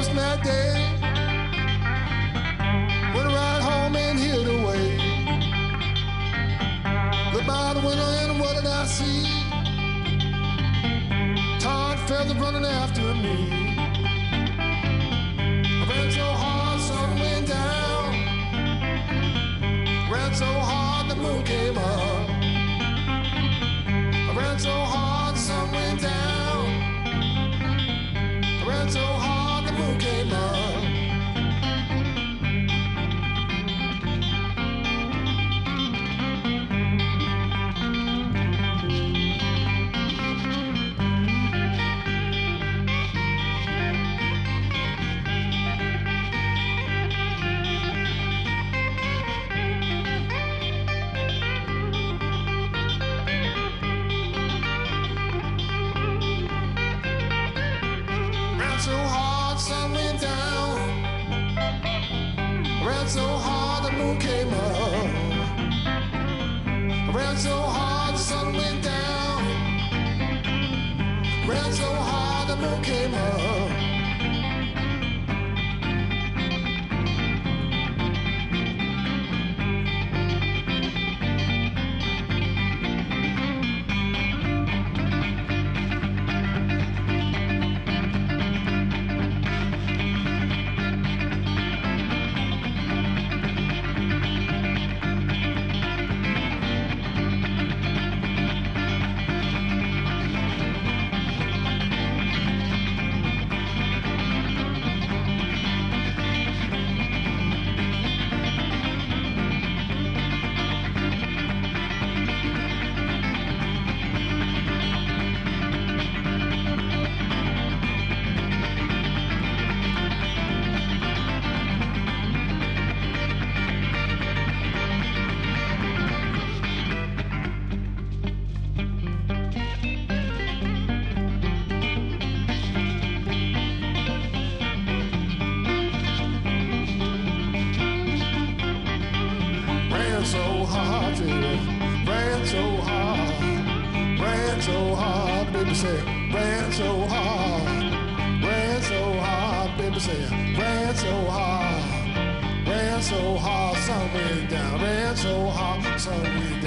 that day. Went right home and hid away. Looked by the window and what did I see? Tarred feathers running after me. I ran so hard, sun went down. Ran so hard, the moon came up. I ran so hard, sun went down. I ran so hard, the moon came up. So hard, sun went down. Ran so hard, the moon came up. Ran so hard, the sun went down. Ran so hard, the moon came up. So hard, ran so hard, ran so hard, baby say, ran so hard, baby say, ran so hard, sun went down, ran so hard, sun went down.